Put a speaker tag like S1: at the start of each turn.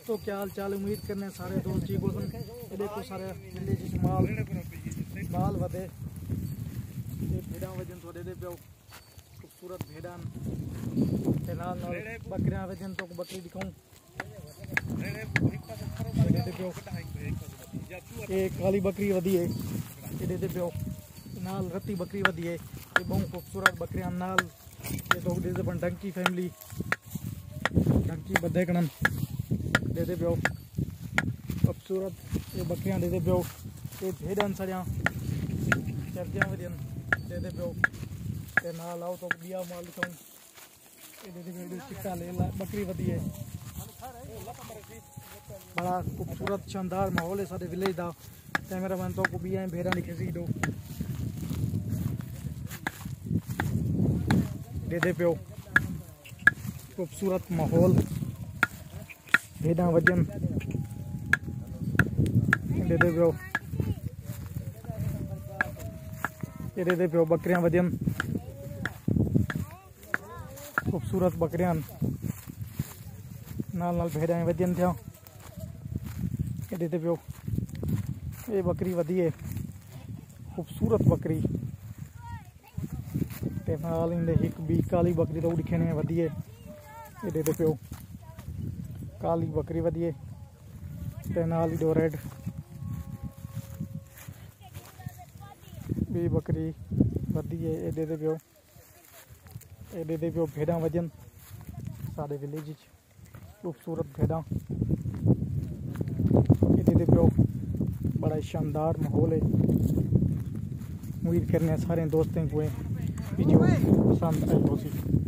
S1: दोस्तों क्या हाल चाल, उम्मीद करने सारे दोस्त ठीक हो। ये देखो सारे विलेज माल वधे भेड़ा वजन थोड़े दे पे खूबसूरत भेड़ा नाल बकरियां वजन तो बकरी दिखाऊं। ये काली बकरी वधी है, ये दे पे नाल रत्ती बकरी वधी है। ये बहुत खूबसूरत बकरियां नाल ये तो डंकी फैमिली डंकी बधे कणन दे पियो खूबसूरत ये बकरियां दे पियो। ये भेड़न सड़िया चरदियां वजन दे पियो ते नाल आओ तो बिया माल दिखाऊं। ये दे चिट्टा ले बकरी वधी है। बड़ा खूबसूरत शानदार माहौल है सारे विलेज का। कैमरामैन तो को बिया भेड़ा दिखे सी दो दे पियो खूबसूरत माहौल भेड़ा वजन दे पियो। ये दे पियो बकरियां वजन खूबसूरत बकरियां नाल नाल भेड़ा वजन थिया। ये दे पियो ये बकरी वधी है खूबसूरत बकरी ते नाल इंदे एक भी काली बकरी तो दिखने वधी है। ये दे पियो काली बकरी वधी है ते नाल ही दो रेड भी बकरी वधी है। ये दे पियो भेड़ा वजन सारे विलेज खूबसूरत भेड़ा। ये दे पियो बड़ा शानदार माहौल है। उम्मीद करने सारे दोस्तों को वीडियो पसंद आई होगी।